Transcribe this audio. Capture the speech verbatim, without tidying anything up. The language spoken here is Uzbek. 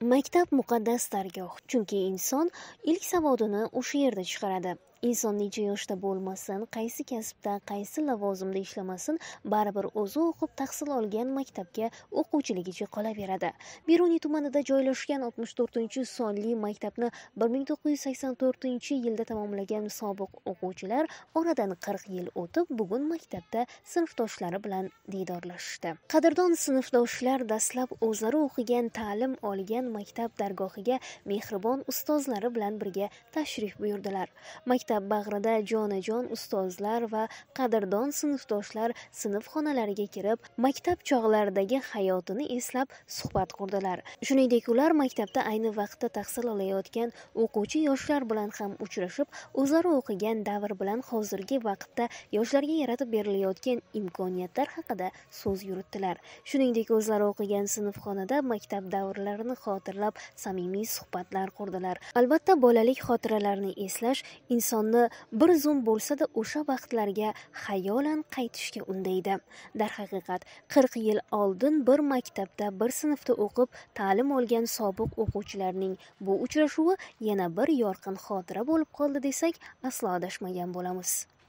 Maktab muqaddas dargoh, chunki inson ilk savodini o'sha yerda chiqaradi. Inson necha yoshda bo'lmasin, qaysi kasbda, qaysi lavozimda ishlamasin, baribir o'zi o'qib tahsil olgan maktabga o'quvchiligicha qolaveradi. Beruniy tumanida joylashgan oltmish to'rtinchi sonli maktabni bir ming to'qqiz yuz sakson to'rtinchi yilda tamomlagan sobiq o'quvchilar oradan qirq yil o'tib, bugun maktabda sinfdoshlari bilan diydorlashdi. Qadrdon sinfdoshlar dastlab o'zlari o'qigan, ta'lim olgan maktab dargohiga mehribon ustozlari bilan birga tashrif buyurdilar. Maktab bag'rida jonajon ustozlar va qadrdon sinfdoshlar sinf xonalariga kirib, maktab chog'laridagi hayotini eslab suhbat qurdilar. Shuningdek, ular maktabda ayni vaqtda tahsil olayotgan o'quvchi yoshlar bilan ham uchrashib, o'zlari o'qigan davr bilan hozirgi vaqtda yoshlarga yaratib berilayotgan imkoniyatlar haqida so'z yuritdilar. Shuningdek, o'zlari o'qigan sinfxonada maktab davrlarini xotirlab, samimiy suhbatlar qurdilar. Albatta, bolalik xotiralarini eslash insonni bir zum bo'lsa-da o'sha vaqtlarga xayolan qaytishga undaydi. Darhaqiqat, qirq yil oldin bir maktabda, bir sinfda o'qib, ta'lim olgan sobiq o'quvchilarning bu uchrashuvi yana bir yorqin xotira bo'lib qoldi desak, aslo adashmagan bo'lamiz.